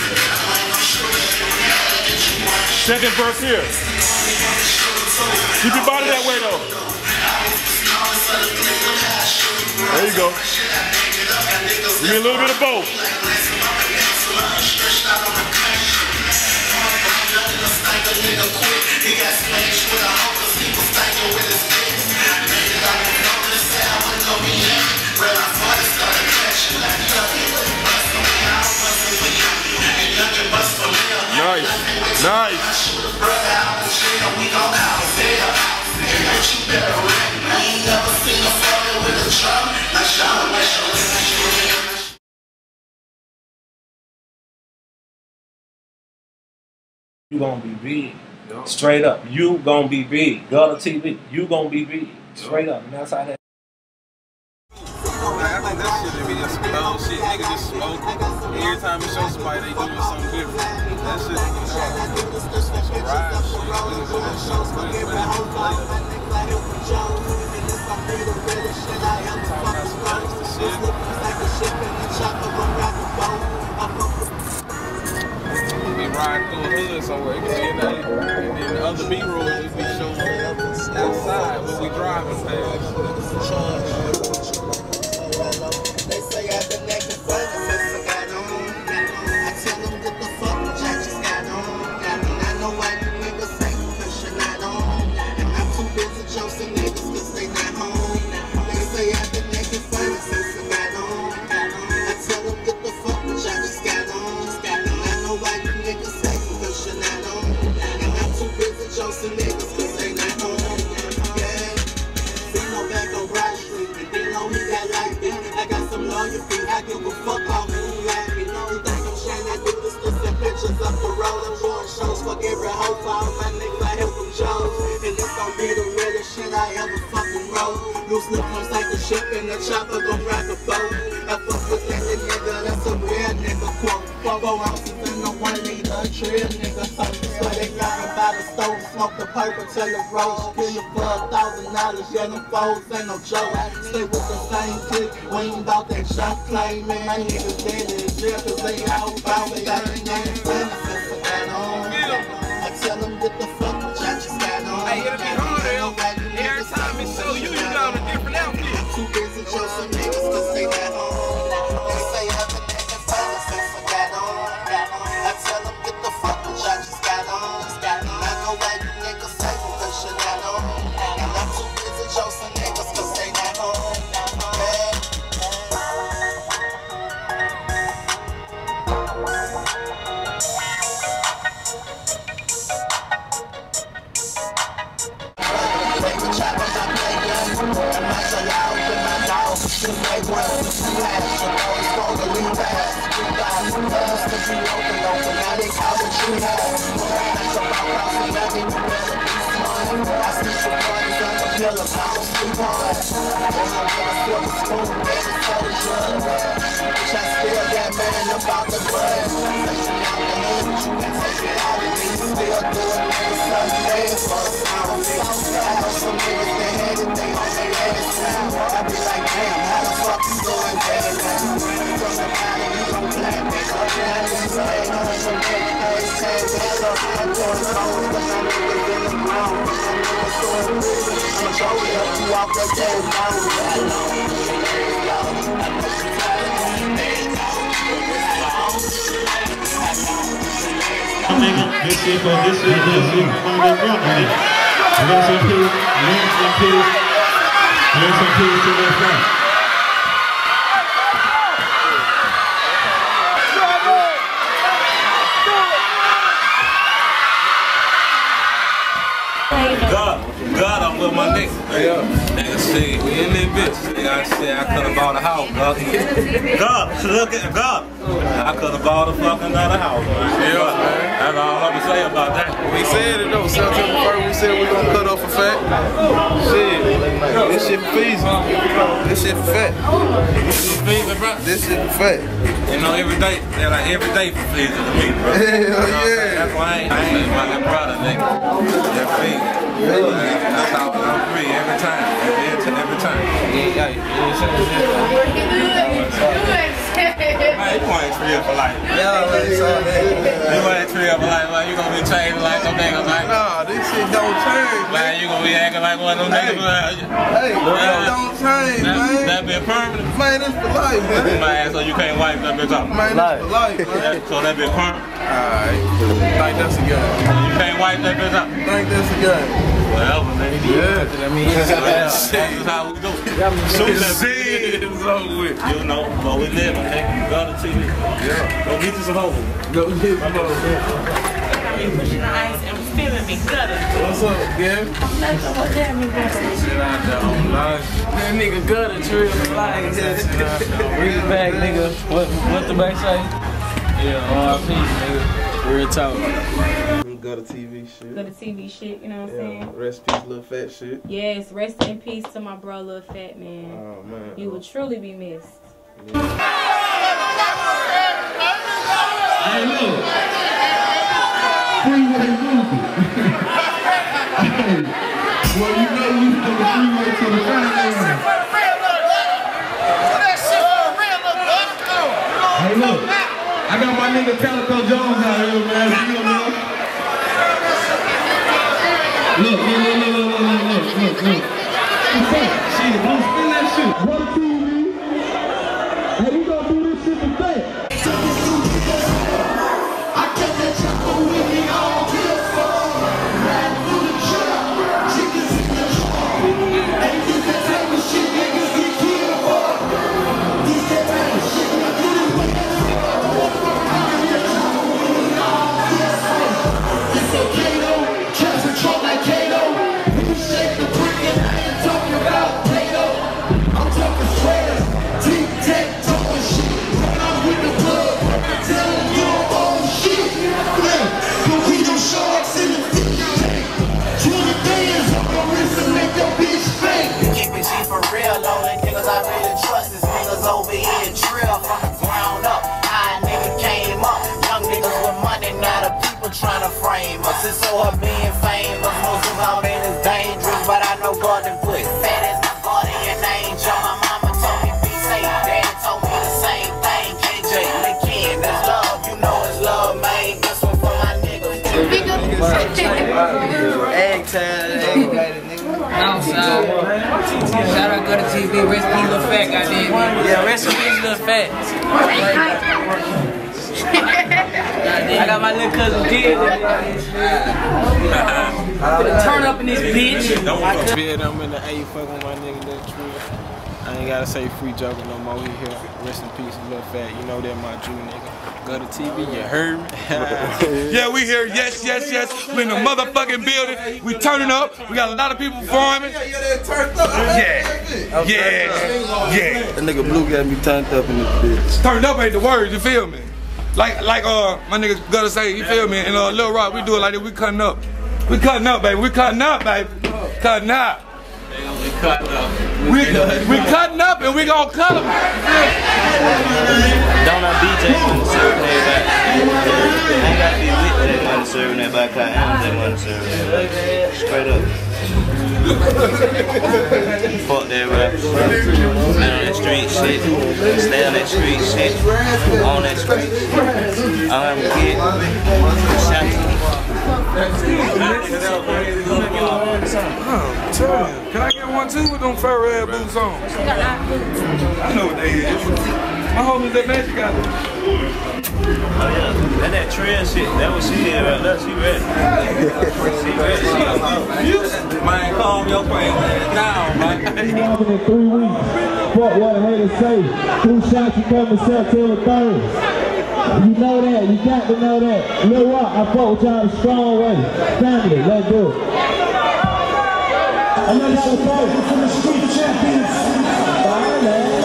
Second verse here. Keep your body that way though. There you go. Give me a little bit of both. Nice, nice. You gonna be big. Straight up. You gonna be big. Gutter T V. You gonna be big. Straight up. And that's how that. I think that shit be just some old shit. Niggas just smoke. Every time we show somebody, they doing something different. That shit, you know, some ride shit. We can do that shit. We can do that play. Talking about some gangsta shit. We be riding through a hood somewhere. It could be in the, and then the other B-rolls, we be showing outside when we driving past. They say I've been acting funny since I got on. I tell them get the fuck what I just got on. I know why you niggas say cause you're not on. And I'm too busy joking niggas cause they not home. They say I've been acting funny since I got on. I tell them get the fuck what I just got on. And I know why you niggas say cause you're not on. And I'm too busy joking niggas cause they not home. Yeah, see no back on Broad Street. And then know he got like this. I got some loyalty, I give a fuck off who like me. No, you think I'm trying to do this, just send pictures up the road. I'm doing shows, fuck every hoe for all my niggas, I help them shows. And this gon' be the realest shit I ever fucking wrote. Loose lip comes like the ship and the chopper gon' rock the boat. I fuck with that nigga, that's a real nigga quote. Four ounces in the one liter, a trill nigga. So they driving by the stove, smoke the purple till it rolls. Kill you for a thousand dollars, yeah, them foes ain't no joke. Stay with the same clique, we ain't about that shot claim, man. My niggas dead in jail cause they out about me. Got the name since I got on. I tell them get the fuck what I just got on. Hey, it'll be hard, every time it show you, you got a different outfit. I'm too busy chasing niggas cause they not home. They say I've been acting funny since I got on. I tell them get the fuck what I just got on. I know why you niggas say cause you're not on. And I'm too busy chasing niggas cause they not home. killer, I don't sleep on it. Bitch, I still got man about the blood. Section out the hood, but you can take it out of me. Still do it every Sunday. Fuck around me. I know some niggas that had it, they on their ass now. I be like, damn, how the fuck you doing better now? From the bottom, you don't black, nigga. I just say, I'm some big ass tags. I'm doing cold, but I know it's in the ground. I know it's going good. I'ma show you up, you walk that day down. I know This shit for this shit, this shit from the rock, man. Rest in peace, rest in peace, rest in peace to their friend. God, God, I'm with my nigga. Yeah. Nigga, see, we in this bitch. Nigga, I said I could have bought a house, God. God, look at God. I could have bought a fucking another house, man. Yeah, man. That's all I'm gonna say about that. We said it though. September first, we said we gonna cut off a fat. Shit, this shit for feasing. This shit for fat. This shit for feasing, bro. This shit for fat. You know, every day, they're like every day for feasing to me, bro. Hell you know yeah. That's why I ain't, I ain't fucking proud of nigga. They're feasing. Really? That's how I'm free every time. Every, every time. Yeah, yeah, Man, you ain't real for life. Yeah, really saw that. You ain't real for life. Like, you gonna be changing like some niggas. Like, nah, this shit don't change, man. Like, you gonna be acting like one of them hey. niggas. Like, hey, that don't change, that, man. That be permanent. Man, it's for life, man. Man, so you can't wipe that bitch off. Man, it's for life, man. That, so that be permanent. Alright. Think that's a gun. You can't wipe that bitch off. Think that's a gun. Whatever, nigga. Yeah. I mean, that's how we do it. Shoot that shit. It's over with. You know, but we live, nigga. You got a T V. Yeah. Go get you some hoes. Go get some hoes. You pushing the ice and feeling me gutter. What's up, Gavin? I'm not sure what that means. Shit out there on live. That nigga gutter, trill, like, read it back, nigga. What, what the back say? Yeah, R I P, nigga. Real talk. Gutter T V shit. Gutter T V shit, you know what I'm yeah. saying? Rest in peace, Lil Fat shit. Yes, rest in peace to my bro, Lil Fat, man. Oh, man. You will truly be missed. Hey, look. Freeway movie. Well, you know you from the freeway to the freeway. Hey, look. I got my nigga Calico Jones out here, man. You know, look, look, look, look, look, look, look, look. What's up? Shit, don't spin that shit. What do you mean? Hey, we gonna do this shit for fat. I kept that chopper with me all here for. Riding through the trap, chickens in the trap. Ain't this that type of shit niggas get killed for? This that type of shit I do this way. It's okay though, traps and trunk like Kato. We shake the brick and I ain't talking about Play-Doh. I'm talking sweaters, tic-tac, talking shit. When I'm with the plug, I'm telling you all shit. Yeah, but we them sharks in the fifty tank. twenty bands on my wrist and make your bitch fake. Keep it G for real, only niggas I really trust is niggas over here in drill from the ground up. I nigga came up, young niggas with money, now the people trying to frame us. It's so her being famous, most of our man is dangerous, but I know God done put fat as my guardian angel. My mama told me be safe, dad told me the same thing. K J, the kid, that's love, you know it's love, man. This one for my niggas. Egg time, egg nigga. Outside. Shout out Gutter T V, rest in peace, Lil Fat, goddamn. Yeah, rest in peace, Lil Fat. I got my little cousin Did. Finna turn up in this bitch. Bid, I'm in the A, fucking with my nigga, that true. I ain't gotta say free joker no more. He here. Rest in peace, Lil Fat. You know that my Jew nigga. Gutter T V, you heard me? Yeah, we here. Yes, yes, yes. We in the motherfucking building. We turning up. We got a lot of people performing. Yeah, yeah, yeah. That nigga Blue got me turned up in this bitch. Turned up ain't the word, you feel me? Like, like uh, my nigga Gutter say, you feel me? And uh, Lil Rock, we do it like this. We cutting up. We cutting up, baby. We cutting up, baby. Cutting up. cut up. We, we cutting up and we gonna cut them. Don't I B J money serving everybody? I ain't got to be with that money serving everybody, cause I am that money serving everybody. Straight up. Fuck that rap. Man on that street shit. Stay on that street shit. On that street shit. I'm a kid. Shout Oh, tell you. Can I get one too with them fur red boots on? I know what they is. My homies that Magic got them. Oh yeah, that that trail shit, that was she did right there, she ready. She ready, she ready. Man, calm your brain down, man. In three weeks, fuck what a hater say. Two shots you come in September third. You know that, you got to know that. Lil Rock, I fuck with y'all the strong way. Family, let's do it. I'm not gonna say, from the street champions. Fire, man.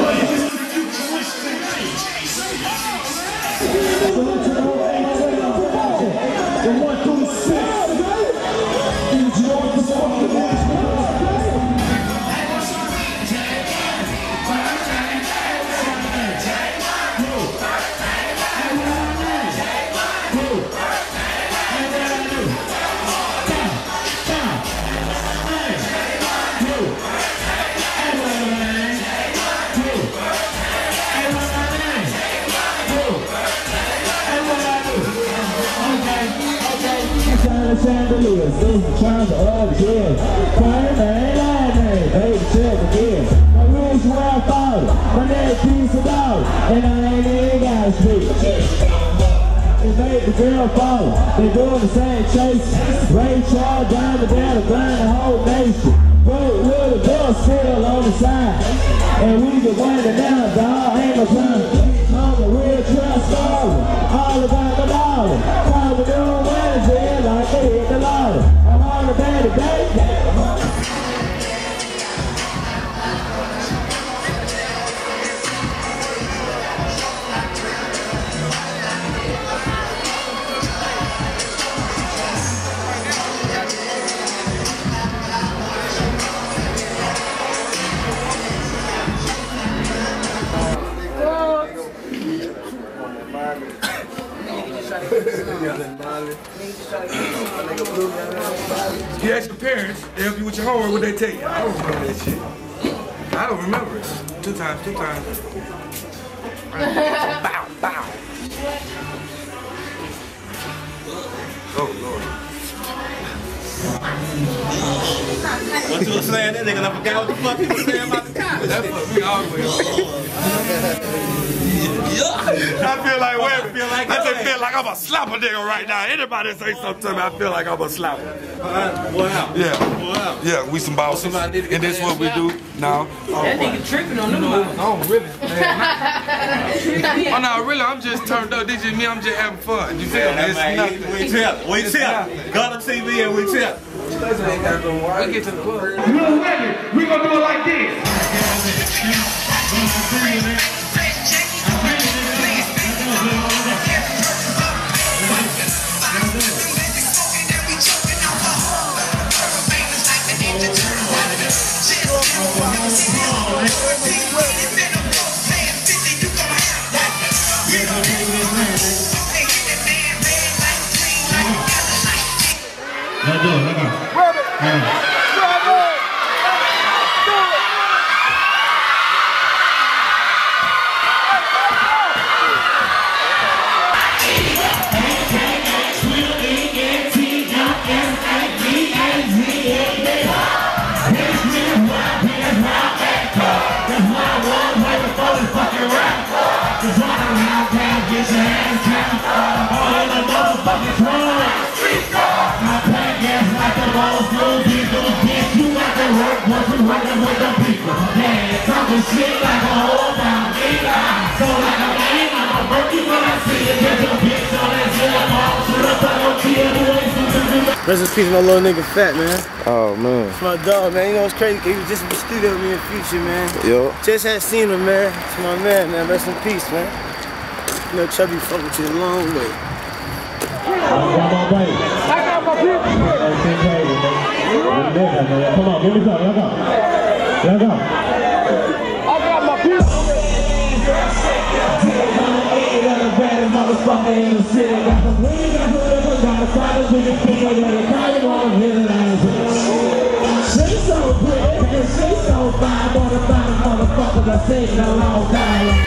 Chandeliers, those trying to other kids. Fire name, line name, baby, check again. My wrist where I found it, my neck piece of dog, and I ain't even got a speak. It made the girl follow, they doing the same chase. Ray Charles down the down to blind the whole nation. Broke with a door still on the side, and we can wind it down, dog, ain't no time. I'm a real trust story, all about the dollar. Time to do Wednesday like they hit the lottery. I'm on the bed today. You ask your parents, they help you with your homework, what they take you? I don't remember that shit. I don't remember it. Two times, two times. Bow, bow. Oh, Lord. What you was saying, that nigga, I forgot what the fuck he was saying about the college. That fucked me all the way up. I feel like, wait, I, feel like, I just feel like I'm a slap a nigga right now. Anybody say something to me, I feel like I'm a slap. Uh, wow. Yeah. Wow. Yeah, we some bosses. And this what we do now. That nigga tripping on them. Oh, really? Oh, no, really, I'm just turned up. This is me, I'm just having fun. You feel me? It's nothing. We tell. We tell. Got the T V and we tell. I get to the club. Real ready, we gonna do it like this. Let's do it, let's go. Right. Rest in peace, my little nigga Fat, man. Oh, man. It's my dog, man. You know what's crazy? He was just in the studio with me in Future, man. Yo. Just had seen him, man. It's my man, man. Rest in peace, man. You know, Chubby fuck with you a long way. I got my baby. I got my baby. there, man. Come on, give me some. Let's go. Let's go. I got my piece. Motherfucker in the city. Got some weed, got some liquor, got a silence with the people that are calling on the hill and she's so pretty, and she's so fine. Wanna find a motherfucker that's taking a long time.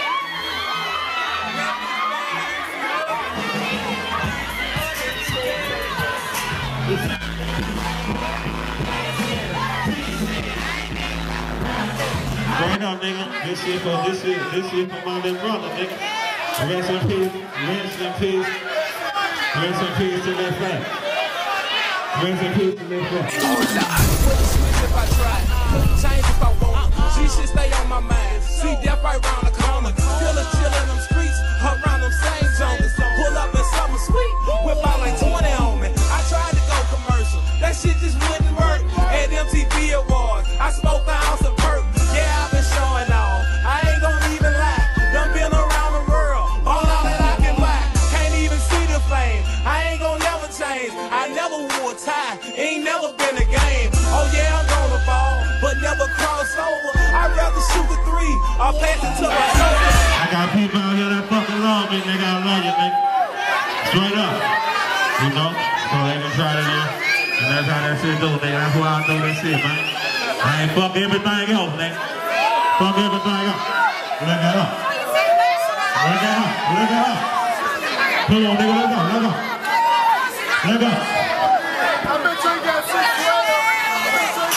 Right now, nigga, this shit for this shit, this shit for my little brother, nigga. Rest in peace, rest in peace, rest in peace to that fact. Rest in peace to that fact. If I try, change if I want. She should stay on my mind. See death right round the corner. Still a chill in them streets, around them same zones. Pull up in something sweet, whip out like twenty on me. I tried to go commercial, that shit just wouldn't work. At M T V Awards, I smoked the house of perk. Yeah, I've been showing off. I ain't gonna even lie. Done been around the world, all out that I can buy. Can't even see the fame. I ain't gonna never change. I never wore a tie. Ain't never been a game. Oh yeah, I'm gonna ball, but never cross over. I'd rather shoot a three or pass it to my shoulder. I got people out here that fucking love me, nigga. I love you, nigga. Straight up. You know? So they can try to do. And that's how that shit do, nigga. That's why I do this shit, man. I ain't fuck everything else, nigga. Fuck everything else. Look it up. Look it up. Look it up. Come on, nigga. Let's go. Let's go. Let's go. I bet you got six twelve. I bet you got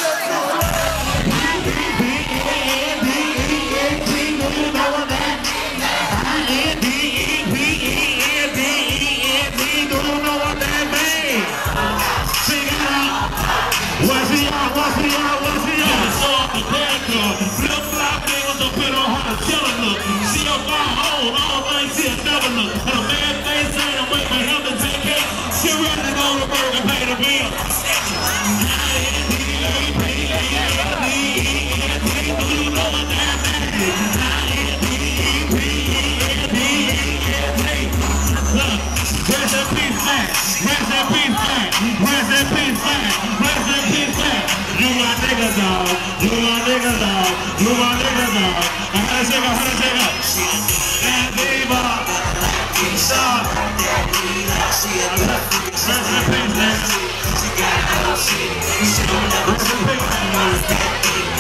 What's he on? What's he on? What's he on? It's off the bad car. Flip flop niggas don't put on how to tell it look. See your phone hold, all things he'll never look. And a man face ain't a wait for him to take it. She ready to go to work and pay the bill. Rest in peace, man. Rest in peace, man. Rest in peace, man. Rest in peace, man. You my nigga, dog. You my nigga, dog. You my nigga, dog. I gotta shake up, I gotta shake up. And diva. Stop. Rest in peace, man. Rest in peace, man.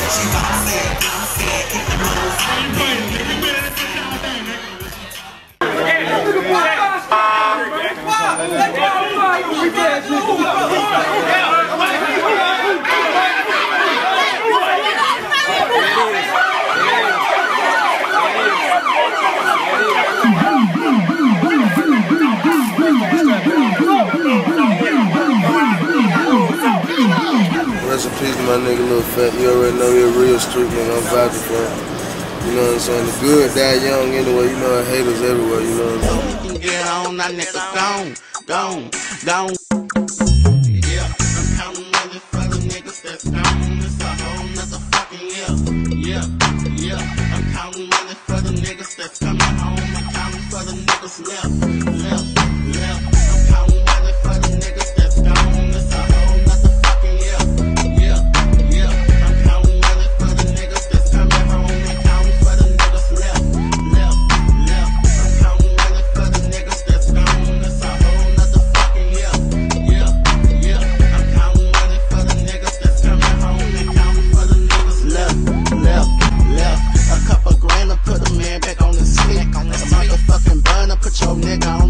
Rest in peace to my nigga Lil Fat. You already know he a real street nigga. I'm vouching for him. You know what I'm saying? The good die young anyway. You know, haters everywhere. You know what I'm saying? Get on, that nigga gone, gone, gone. Yeah, I'm counting money for the niggas that's gone. It's a whole nother fucking year. Yeah, yeah, I'm counting money for the niggas that's coming home. I'm counting for the niggas left, left, left. I'm counting money for the niggas that's gone. It's a whole nother fucking year. Yeah, yeah, I'm counting money for the niggas that's coming home. I'm counting for the niggas left, left, left. I'm counting money for the niggas that's gone. It's a whole nother fucking year. Yeah, yeah, I'm counting money for the niggas that's coming home. I'm counting for the niggas left, left, left. A couple grand to put a man back on his feet. A motherfucking burner, put your nigga on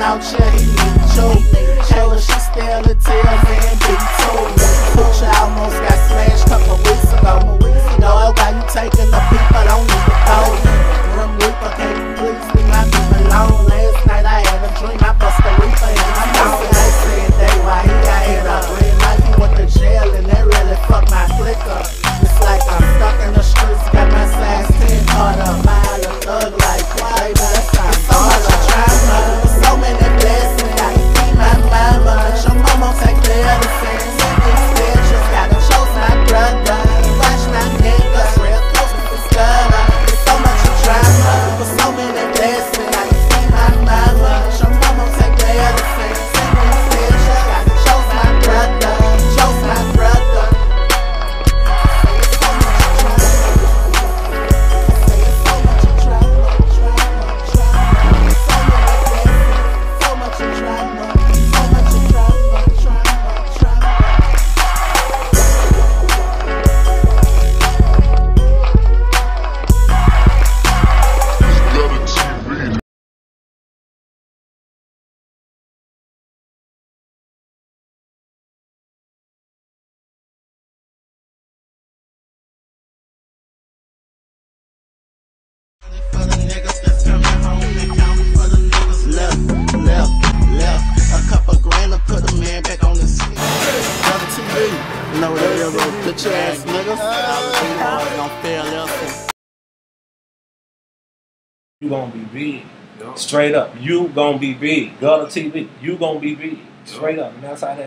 out, yeah, he need you. Kayla, she still a tail, man, big two. Pooch almost got smashed couple weeks ago. Dog, why you taking the people, don't need to go. Grim Reaper, can't you please leave my people alone? Last night I had a dream, I bust a reaper in my mouth. I said that why he got hit up. Red like he went to jail and that really fucked my flick up. It's like I'm stuck in the streets, got my size ten caught up. Mile a thug like, baby, that's how I'm so much drama. So many blessings, gotta see my mama. Let your mama take the other things. Instead, just gotta choose my brother. Watch my niggas real close to the gutter. There's so much drama, but so many blessings. Gotta see my mama. Let your mama take the other things. Instead, just gotta choose my brother. Choose my brother. You gonna be big. Straight up. You gonna be big. Gutter T V. You gonna be big. Straight up. And that's how that